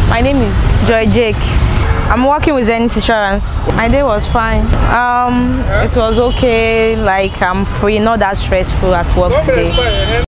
My name is Joy Jake. I'm working with Zenith Insurance. My day was fine. It was okay. Like I'm free, not that stressful at work today.